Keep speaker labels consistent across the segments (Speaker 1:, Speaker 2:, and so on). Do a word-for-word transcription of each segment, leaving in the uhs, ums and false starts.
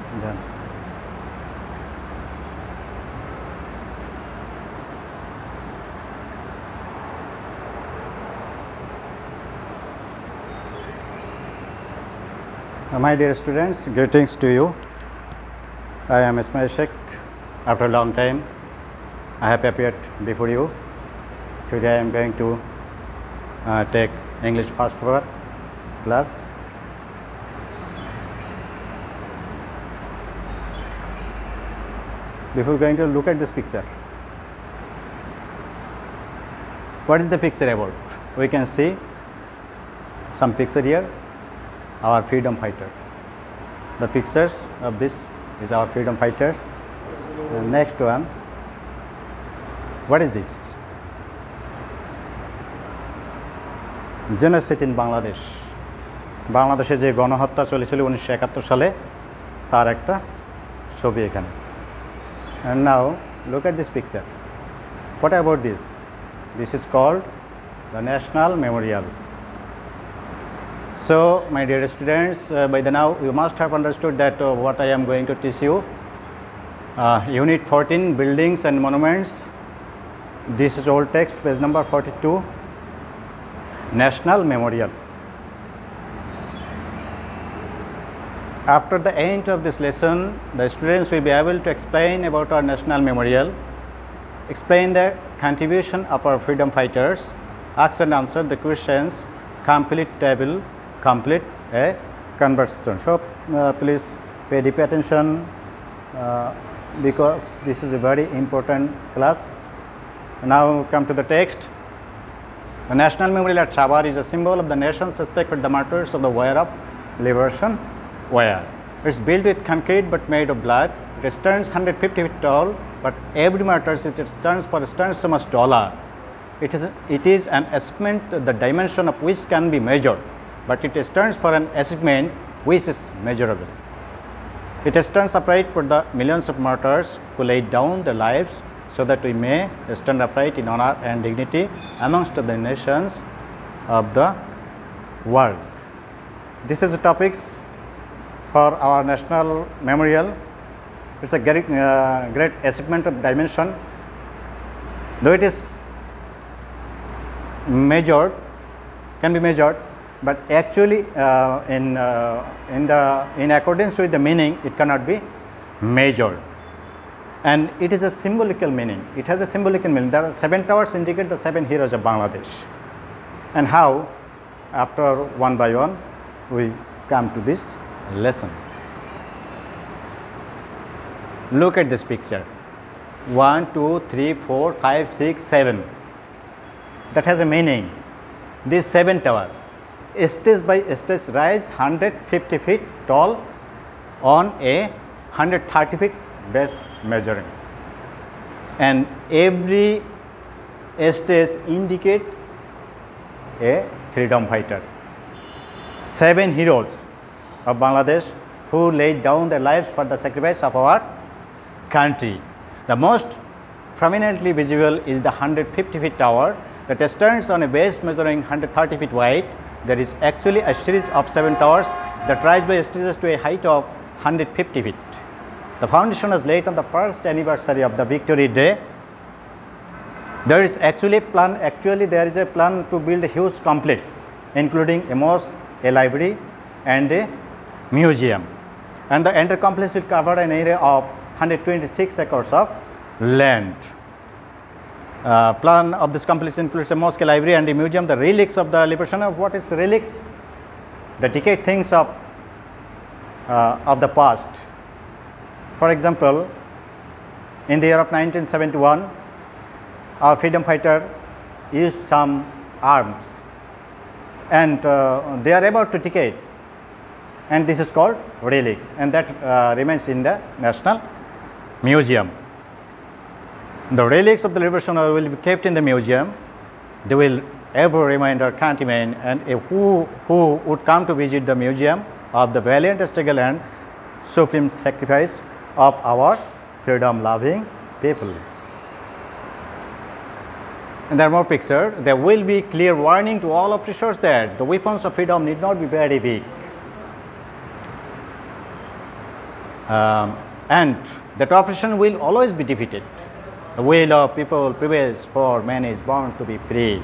Speaker 1: Done. Uh, My dear students, greetings to you. I am Ismail Sheikh. After a long time, I have appeared before you. Today I am going to uh, take English first paper class. Before going to look at this picture, what is the picture about? We can see some picture here, our freedom fighter. The pictures of this is our freedom fighters. The next one, what is this? Genocide in Bangladesh. বাংলাদেশে যে গণহত্যা চলেছিল উনিশশো একাত্তর সালে তার একটা ছবি এখানে। And now look at this picture. What about this? This is called the National Memorial. So, my dear students, uh, by the now you must have understood that uh, what I am going to teach you. Uh, Unit fourteen, Buildings and Monuments. This is old text, page number forty-two. National Memorial. After the end of this lesson, the students will be able to explain about our National Memorial, explain the contribution of our freedom fighters, ask and answer the questions, complete table, complete a conversation. So, uh, please pay deep attention uh, because this is a very important class. Now, come to the text. The National Memorial at Chabar is a symbol of the nation's respect for the martyrs of the War of Liberation. Where it's built with concrete but made of blood. It stands one hundred fifty feet tall, but every meter it stands for stands so much taller. It is it is an estimate the dimension of which can be measured, but it stands for an estimate which is measurable. It stands upright for the millions of martyrs who laid down their lives so that we may stand upright in honor and dignity amongst the nations of the world. This is the topics for our National Memorial. It's a great, uh, great achievement of dimension. Though it is measured, can be measured, but actually uh, in, uh, in, the, in accordance with the meaning, it cannot be measured. And it is a symbolical meaning. It has a symbolical meaning. There are seven towers indicate the seven heroes of Bangladesh. And how, after one by one, we come to this lesson. Look at this picture. One, two, three, four, five, six, seven. That has a meaning. This seven tower, stage by stage, rise one hundred fifty feet tall on a one hundred thirty feet base measuring. And every stage indicate a freedom fighter. Seven heroes of Bangladesh who laid down their lives for the sacrifice of our country. The most prominently visible is the one hundred fifty feet tower that stands on a base measuring one hundred thirty feet wide. There is actually a series of seven towers that rise by stages to a height of one hundred fifty feet. The foundation was laid on the first anniversary of the Victory Day. There is actually plan. Actually, there is a plan to build a huge complex, including a mosque, a library, and a museum. And the entire complex will cover an area of one hundred twenty-six acres of land. Uh, plan of this complex includes a mosque, library, and a museum. The relics of the liberation of what is relics? The decayed things of uh, of the past. For example, in the year of nineteen seventy-one, our freedom fighter used some arms, and uh, they are about to decay. And this is called relics, and that uh, remains in the National Museum. The relics of the liberation will be kept in the museum. They will ever remind our countrymen and uh, who, who would come to visit the museum of the valiant struggle and supreme sacrifice of our freedom-loving people. And there are more pictures. There will be clear warning to all officers that the weapons of freedom need not be very big. um, and that oppression will always be defeated. The will of people prevails, for man is born to be free.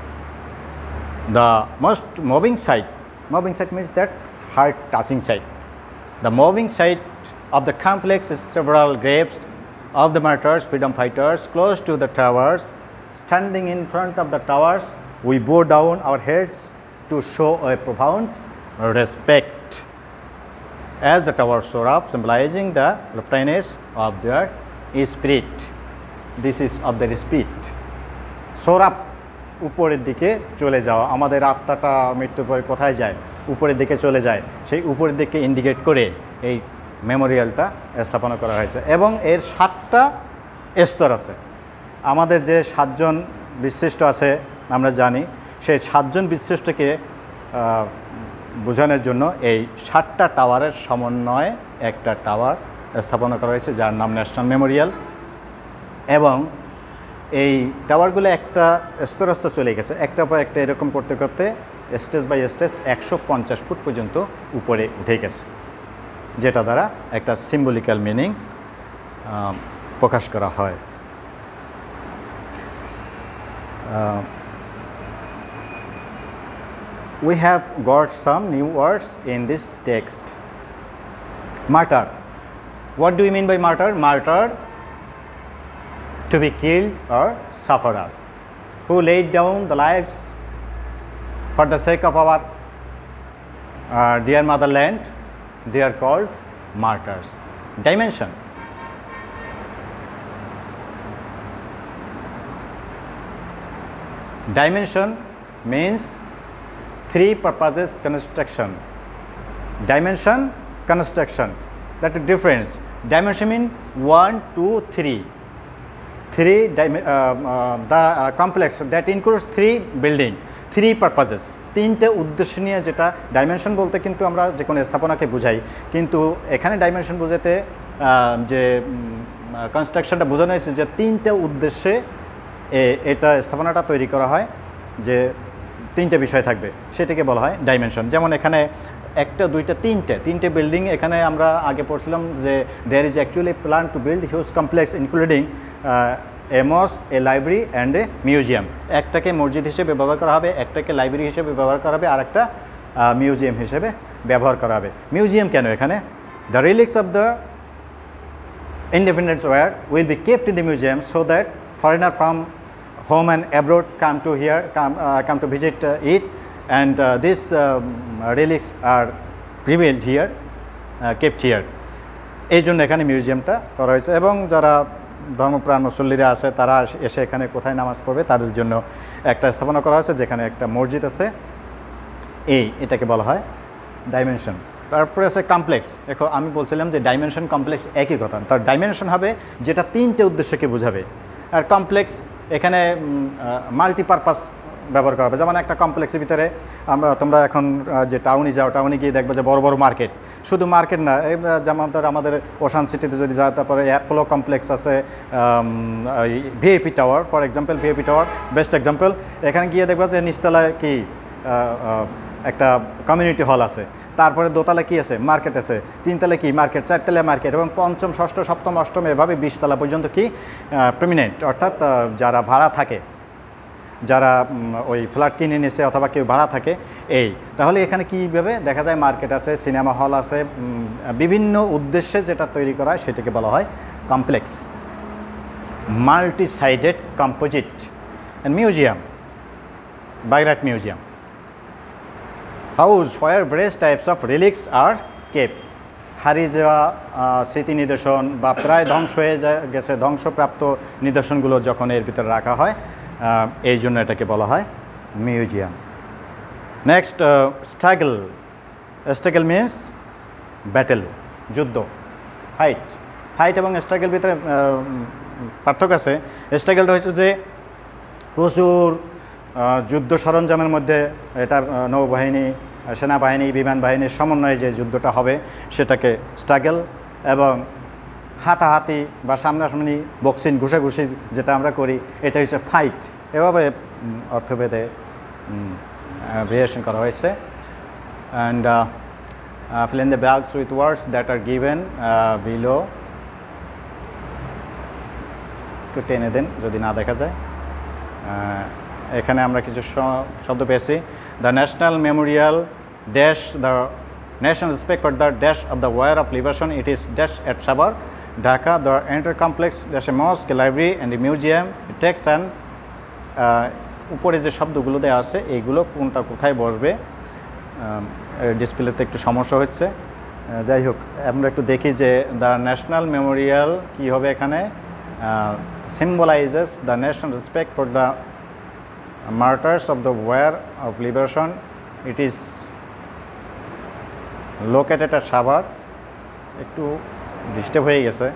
Speaker 1: The most moving sight, moving sight means that heart touching sight. The moving sight of the complex is several graves of the martyrs, freedom fighters, close to the towers. Standing in front of the towers, we bow down our heads to show a profound respect, as the towers soar up, symbolizing the loftiness of their spirit. This is of their spirit. Soar up, উপরের দিকে চলে যাওয়া। আমাদের আত্মাটা মৃত্যুর পরে কোথায় যায়? উপরের দিকে চলে যায়। সেই উপরের দিকে ইন্ডিকেট করে এই মেমোরিয়ালটা স্থাপনা করা হয়েছে এবং এর সাতটা স্তর আছে। আমাদের যে সাতজন বিশিষ্ট আছে আমরা জানি, সেই সাতজন বিশিষ্টকে বোঝানোর জন্য এই সাতটা টাওয়ারের সমন্বয়ে একটা টাওয়ার স্থাপনা করা হয়েছে, যার নাম ন্যাশনাল মেমোরিয়াল। এবং এই টাওয়ারগুলো একটা স্তর স্তর চলে গেছে, একটা পর একটা এরকম করতে করতে স্টেজ বাই স্টেজ একশো পঞ্চাশ ফুট পর্যন্ত উপরে উঠে গেছে, যেটা দ্বারা একটা সিম্বলিক্যাল মিনিং প্রকাশ করা হয়। We have got some new words in this text. Martyr. What do you mean by martyr? Martyr, to be killed or sufferer, who laid down the lives for the sake of our uh, dear motherland. They are called martyrs. Dimension. Dimension means three purposes construction. Dimension, construction. That is difference. Dimension means one, two, three. Three uh, uh, the uh, complex that includes three building, three purposes. তিনটে উদ্দেশ্য নিয়ে, যেটা dimension বলতে কিন্তু আমরা যে কোনো স্থাপনাকে বুঝাই, কিন্তু এখানে ডাইমেনশন বোঝাতে যে কনস্ট্রাকশনটা বোঝানো হয়েছে যে তিনটে উদ্দেশ্যে এটা স্থাপনাটা তৈরি করা হয়, যে তিনটে বিষয় থাকবে, সেটাকে বলা হয় ডাইমেনশন। যেমন এখানে একটা, দুইটা, তিনটে তিনটে বিল্ডিং এখানে আমরা আগে পড়ছিলাম যে there is actually plan to build huge complex including a mosque, a library and a museum. একটাকে মসজিদ হিসেবে ব্যবহার করা হবে, একটাকে লাইব্রেরি হিসেবে ব্যবহার করা হবে, আর একটা মিউজিয়াম হিসেবে ব্যবহার করা হবে। মিউজিয়াম কেন? এখানে the relics of the independence war will be kept in the museum so that foreigner from home and abroad come to here, come, uh, come to visit uh, it, and uh, these um, relics are prevailed here, uh, kept here. এই জন্য এখানে মিউজিয়ামটা করা হয়েছে এবং যারা ধর্মপ্রাণ মুসল্লিরা আছে তারা এসে এখানে কোথায় নামাজ পড়বে তাদের জন্য একটা স্থাপনা করা হয়েছে, যেখানে একটা মসজিদ আছে। এই এটাকে বলা হয় ডাইমেনশন। তারপরে আছে কমপ্লেক্স। দেখো আমি বলছিলাম যে ডাইমেনশন কমপ্লেক্স একই কথা, তার ডাইমেনশন হবে যেটা তিনটে উদ্দেশ্যকে বোঝাবে, আর কমপ্লেক্স এখানে মাল্টিপারপাস ব্যবহার করা হবে। যেমন একটা কমপ্লেক্সের ভিতরে আমরা তোমরা এখন যে টাউনে যাও, টাউনে গিয়ে দেখবে যে বড় বড় মার্কেট, শুধু মার্কেট না, যেমন ধর আমাদের ওশান সিটিতে যদি যাও, তারপরে অ্যাপোলো কমপ্লেক্স আছে, VIP tower for example, VIP tower best example. এখানে গিয়ে দেখবা যে নিচতলায় কি একটা কমিউনিটি হল আছে, তারপরে দোতলা কি আছে? মার্কেট আছে, তিনতলা কি? মার্কেট, চারতলা মার্কেট, এবং পঞ্চম, ষষ্ঠ, সপ্তম, অষ্টম এভাবে বিশতলা পর্যন্ত কি পার্মানেন্ট, অর্থাৎ যারা ভাড়া থাকে, যারা ওই ফ্ল্যাট কিনে নিয়েছে অথবা কেউ ভাড়া থাকে। এই তাহলে এখানে কীভাবে দেখা যায় মার্কেট আছে, সিনেমা হল আছে, বিভিন্ন উদ্দেশ্যে যেটা তৈরি করা হয় সেটাকে বলা হয় complex. Multi sided composite and museum, Bagerhat museum, house where various types of relics are kept. হারিয়ে যাওয়া স্মৃতি নিদর্শন বা প্রায় ধ্বংস হয়ে গেছে ধ্বংসপ্রাপ্ত নিদর্শনগুলো যখন এর ভিতরে রাখা হয়, এই জন্য এটাকে বলা হয় museum. Next, struggle. Struggle means battle, যুদ্ধ, ফাইট। ফাইট এবং স্ট্রাগল ভিতরে পার্থক্য আছে। স্ট্রাগলটা হচ্ছে যে প্রচুর যুদ্ধ সরঞ্জামের মধ্যে এটা নৌবাহিনী, সেনাবাহিনী, বিমান বাহিনীর সমন্বয়ে যে যুদ্ধটা হবে সেটাকে স্ট্রাগল, এবং হাতাহাতি বা সামনাসামনি বক্সিং, ঘুষাঘুষি যেটা আমরা করি এটা হচ্ছে ফাইট। এভাবে অর্থভেদে ভেরিয়েশন করা হয়েছে। And Uh, fill in the blanks with words that are given uh, below. একটু টেনে দেন যদি না দেখা যায়। এখানে আমরা কিছু শব্দ পেয়েছি। The national memorial dash the national respect for the dash of the war of liberation it is dash at Savar Dhaka the entire complex dash a mosque library and a museum text and উপরে যে শব্দগুলো দেওয়া আছে এইগুলো কোনটা কোথায় বসবে ডিসপ্লেতে একটু সমস্যা হচ্ছে। যাই হোক আমরা একটু দেখি যে দ্য ন্যাশনাল মেমোরিয়াল কী হবে এখানে। symbolizes the national respect for the martyrs of the war of liberation. It is located at Sabar. একটু ডিস্টার্ব হয়ে গেছে।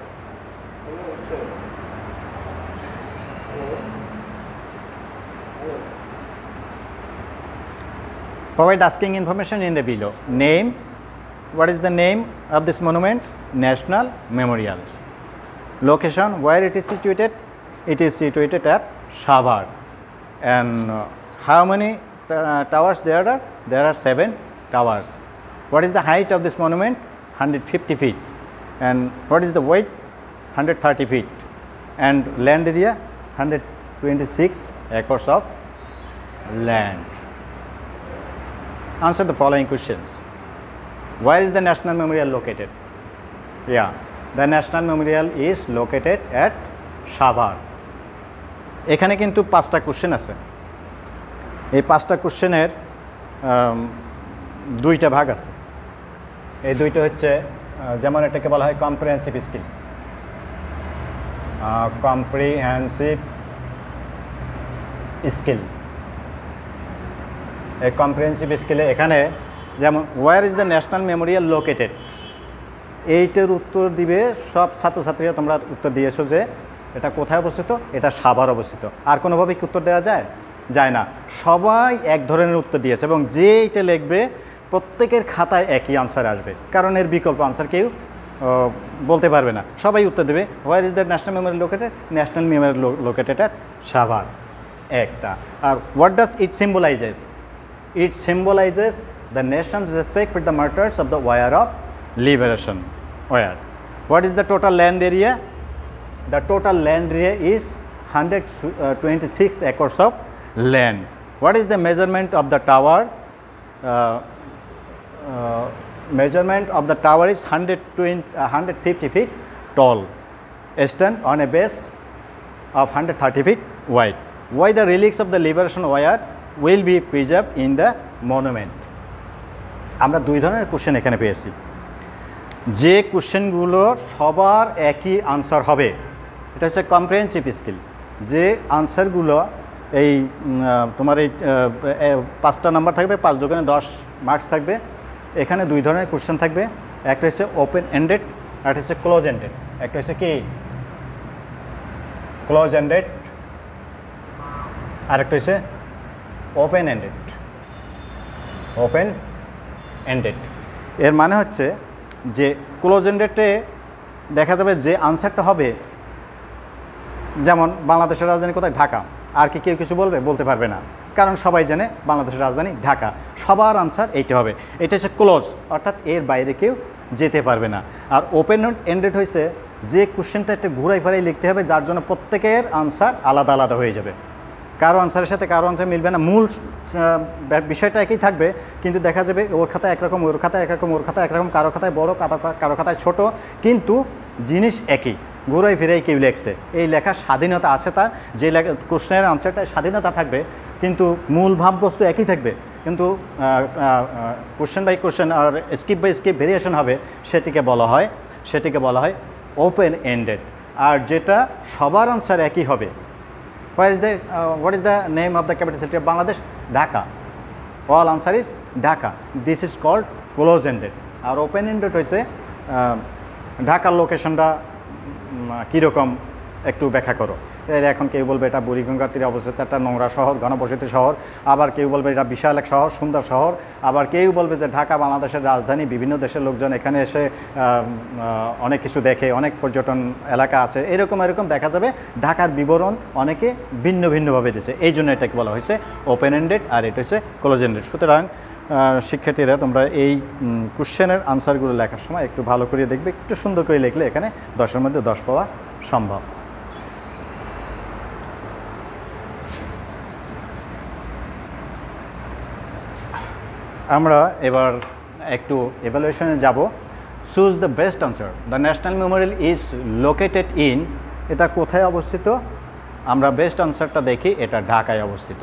Speaker 1: Provide asking information in the below. Name. What is the name of this monument? National Memorial. Location, where it is situated? It is situated at Savar. And uh, how many uh, towers there are? There are seven towers. What is the height of this monument? one hundred fifty feet. And what is the weight? one hundred thirty feet. And land area? one hundred twenty-six acres of land. Answer the following questions. Where is the National Memorial located? Yeah. The National Memorial is located at Savar. এখানে কিন্তু পাঁচটা question আছে। এই পাঁচটা কোশ্চেনের দুইটা ভাগ আছে। এই দুইটা হচ্ছে যেমন এটাকে বলা হয় কম্প্রিহেনসিভ স্কিল। কম্প্রিহেনসিভ স্কিল এই কম্প্রিহেনসিভ স্কিলে এখানে যেমন where is the national memorial located, এইটার উত্তর দিবে সব ছাত্রছাত্রীরা। তোমরা উত্তর দিয়েছো যে এটা কোথায় অবস্থিত, এটা সাভার অবস্থিত। আর কোনোভাবে কি উত্তর দেওয়া যায়? যায় না। সবাই এক ধরনের উত্তর দিয়েছে এবং যে এইটা লিখবে প্রত্যেকের খাতায় একই আনসার আসবে, কারণ এর বিকল্প আনসার কেউ বলতে পারবে না। সবাই উত্তর দেবে where is the national memorial located? National memorial located at Savar একটা। আর what does it symbolises? It symbolises the national respect for the martyrs of the war of liberation. Where? What is the total land area? The total land area is one hundred twenty-six acres of land. What is the measurement of the tower? Uh, uh, measurement of the tower is one hundred twenty, uh, one hundred fifty feet tall, stand on a base of one hundred thirty feet wide. Why the relics of the liberation war will be preserved in the monument? আমরা দুই ধরনের question এখানে পেয়েছি। যে কোশ্চেনগুলো সবার একই answer হবে এটা হচ্ছে কম্প্রিহেনসিভ স্কিল। যে আনসারগুলো এই তোমার এই পাঁচটা নাম্বার থাকবে, পাঁচ দোকানে দশ মার্কস থাকবে। এখানে দুই ধরনের কোশ্চেন থাকবে, একটা হচ্ছে ওপেন এন্ডেড, একটা হচ্ছে ক্লোজ এন্ডেড। একটা হচ্ছে কি ক্লোজ এন্ডেড, আর একটা হচ্ছে ওপেন এন্ডেড। ওপেন এন্ডেড এর মানে হচ্ছে যে ক্লোজ এন্ডেডে দেখা যাবে যে আনসারটা হবে, যেমন বাংলাদেশের রাজধানী কোথায়? ঢাকা। আর কি কেউ কিছু বলবে? বলতে পারবে না, কারণ সবাই জানে বাংলাদেশের রাজধানী ঢাকা। সবার আনসার এইটা হবে। এটা হচ্ছে ক্লোজ, অর্থাৎ এর বাইরে কেউ যেতে পারবে না। আর ওপেন এন্ডেড হয়েছে যে কোশ্চেনটা একটা ঘুরাই ফেরাই লিখতে হবে, যার জন্য প্রত্যেকের আনসার আলাদা আলাদা হয়ে যাবে। কারো আনসারের সাথে কারো আনসার মিলবে না, মূল বিষয়টা একই থাকবে, কিন্তু দেখা যাবে ওর খাতায় একরকম, ওর খাতায় একরকম, ওর খাতায় একরকম, কারো খাতায় বড়ো, কারো খাতায় ছোট, কিন্তু জিনিস একই, ঘুরাই ফিরাই কেউ লেখছে। এই লেখার স্বাধীনতা আছে তার, যে লেখা কোশ্চেনের আনসারটায় স্বাধীনতা থাকবে, কিন্তু মূল ভাববস্তু একই থাকবে, কিন্তু কোশ্চেন বাই কোশ্চেন আর স্কিপ বাই স্কিপ ভেরিয়েশন হবে, সেটিকে বলা হয় সেটিকে বলা হয় ওপেন এন্ডেড। আর যেটা সবার আনসার একই হবে, Where is the uh, what is the name of the capital city of Bangladesh? Dhaka. All answer is Dhaka. This is called close ended. আর ওপেন এন্ডেড হয়েছে ঢাকার লোকেশনটা কীরকম একটু ব্যাখ্যা করো। এখন কেউ বলবে এটা বুড়িগঙ্গার তীরে অবস্থিত একটা নোংরা শহর, ঘনবসতি শহর, আবার কেউ বলবে এটা বিশাল এক শহর, সুন্দর শহর, আবার কেউ বলবে যে ঢাকা বাংলাদেশের রাজধানী, বিভিন্ন দেশের লোকজন এখানে এসে অনেক কিছু দেখে, অনেক পর্যটন এলাকা আছে, এরকম এরকম দেখা যাবে। ঢাকার বিবরণ অনেকে ভিন্ন ভিন্নভাবে দিয়েছে, এই জন্য এটাকে বলা হয়েছে ওপেন এন্ডেড, আর এটা হচ্ছে ক্লোজ এন্ডেড। সুতরাং শিক্ষার্থীরা তোমরা এই কোশ্চেনের আনসারগুলো লেখার সময় একটু ভালো করে দেখবে, একটু সুন্দর করে লিখলে এখানে দশের মধ্যে দশ পাওয়া সম্ভব। আমরা এবার একটু এভালুয়েশনে যাব। Choose the best answer. The national memorial is located in, এটা কোথায় অবস্থিত? আমরা বেস্ট আনসারটা দেখি, এটা ঢাকায় অবস্থিত।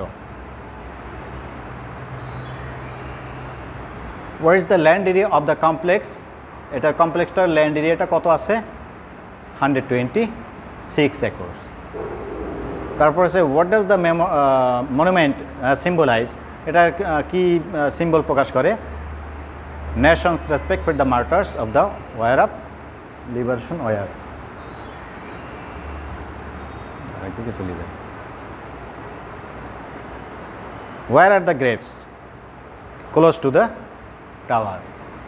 Speaker 1: What is the land area of the complex? এটা কমপ্লেক্সটার ল্যান্ড এরিয়াটা কত আছে? Hundred twenty six acres. তারপর আছে what does the memo monument symbolize? এটা কি সিম্বল প্রকাশ করে? Nation's respect for the martyrs of the war of liberation war. একদিকে চলে যায়। ওয়ার আর the graves? Close to the tower.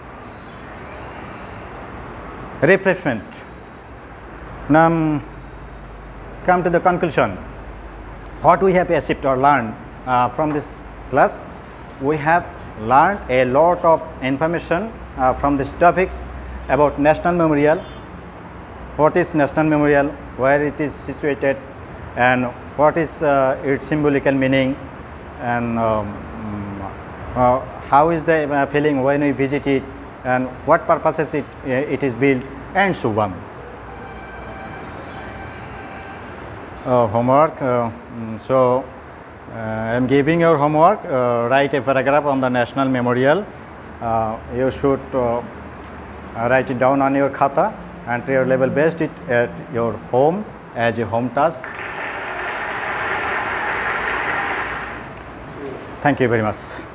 Speaker 1: Refreshment. Now come to the conclusion. What we have achieved or learned uh, from this class? We have learned a lot of information uh, from these topics about National Memorial. What is National Memorial? Where it is situated? And what is uh, its symbolical meaning? And um, uh, how is the uh, feeling when we visit it? And what purposes it, uh, it is built, and so on. Uh, homework. Uh, so uh, I am giving your homework. Uh, write a paragraph on the National Memorial. Uh, you should uh, write it down on your khata and to your level best it at your home as a home task. Thank you very much.